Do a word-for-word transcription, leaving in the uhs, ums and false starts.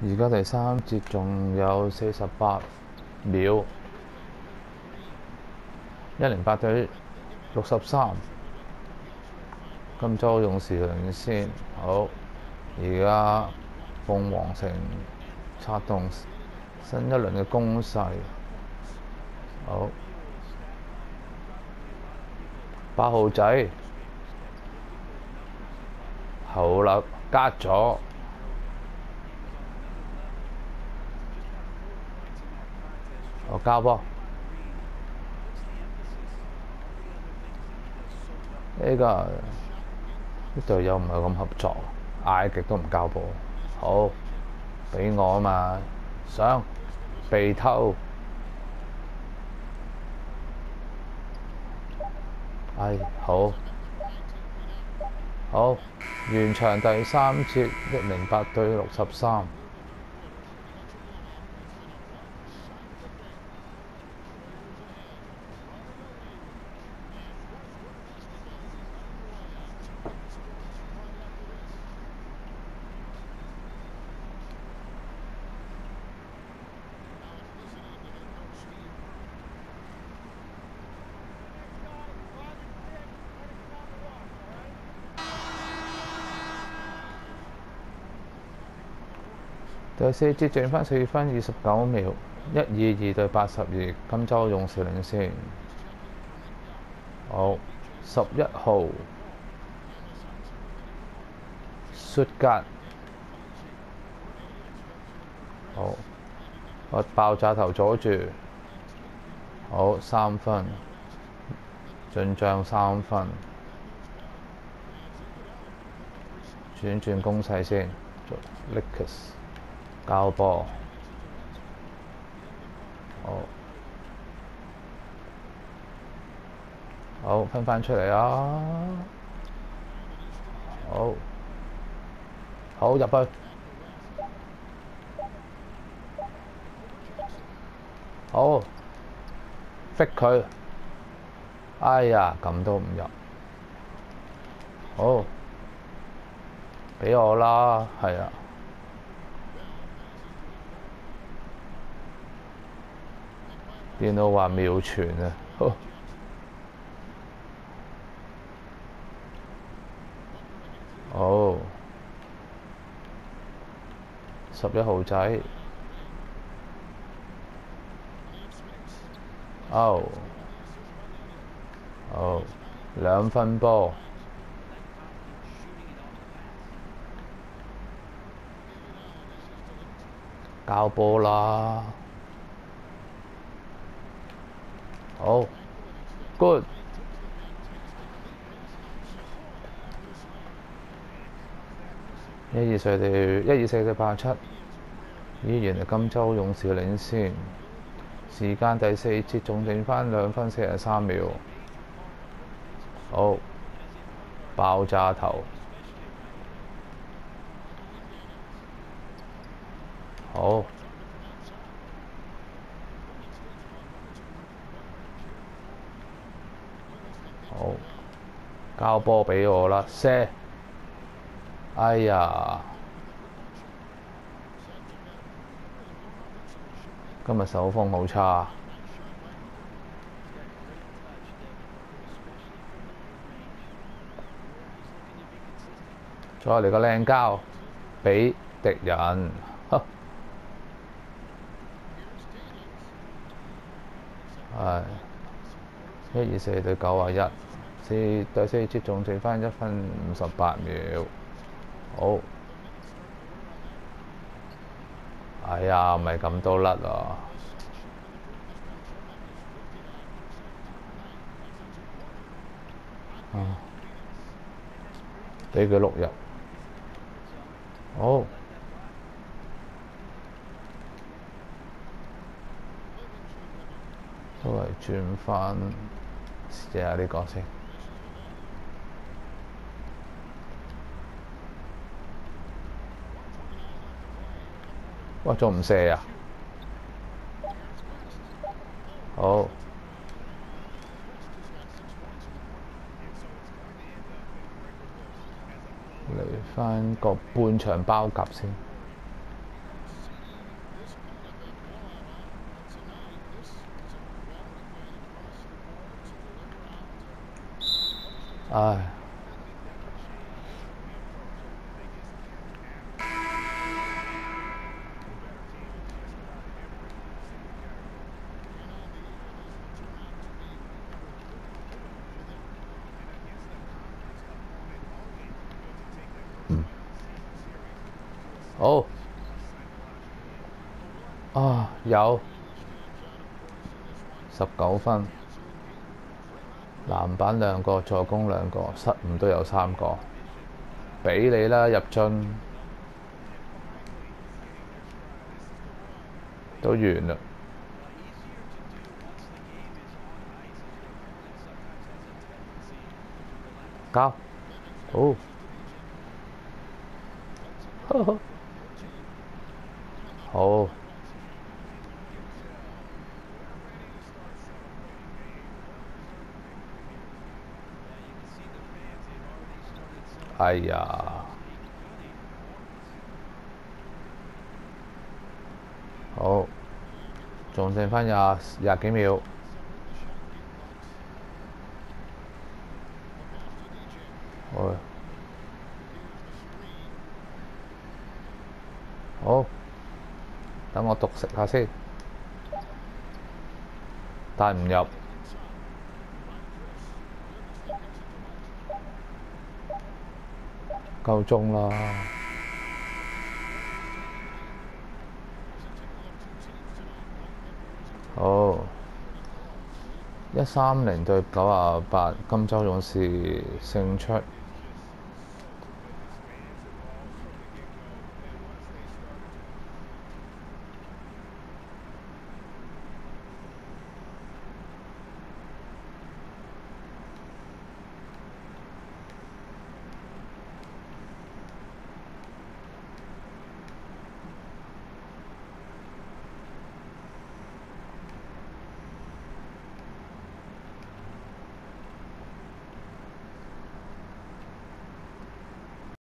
而家第三節仲有四十八秒，一零八對六十三，金州勇士領先。好，而家鳳凰城策動新一輪嘅攻勢。好，八號仔好啦，隔咗。我交波，呢個啲隊友唔係咁合作，嗌極都唔交波。好，俾我啊嘛，上被偷。唉，好，好，完場第三節，一零八對六十三。第四節剩翻四分二十九秒，一二二對八十二，金州勇士領先。好，十一號雪格，好，我爆炸頭阻住，好，三分，進帳三分，轉轉攻勢先 ，Lakers 交波，好，好分翻出嚟啊！好，好入去，好 fit 佢，哎呀，咁都唔入，好，俾我啦，係啊。電腦話秒傳啊！好，十一號仔，哦，好，兩分波，交波啦！好 ，good。一二四對一二四對八七，依然係金州勇士領先。時間第四節仲剩翻兩分四十三秒。好，爆炸頭。好。好，交波俾我啦，射！哎呀，今日手風好差。再嚟個靚交俾敵人，係一二四對九啊一。四第四節仲剩翻一分五十八秒，好，哎呀，唔係咁都甩啊！啊，俾佢碌入，好，都係轉翻試下呢個先。哇！仲唔射啊？好，嚟翻個半場包夾先。 唉。好啊，有十九分，籃板兩個，助攻兩個，失誤都有三個，俾你啦入樽，都完啦。交，好，好。哎呀，好，仲剩翻廿廿幾秒。好，好，等我獨食下先，但唔入，夠鐘啦。好，一三零對九啊八，金州勇士勝出。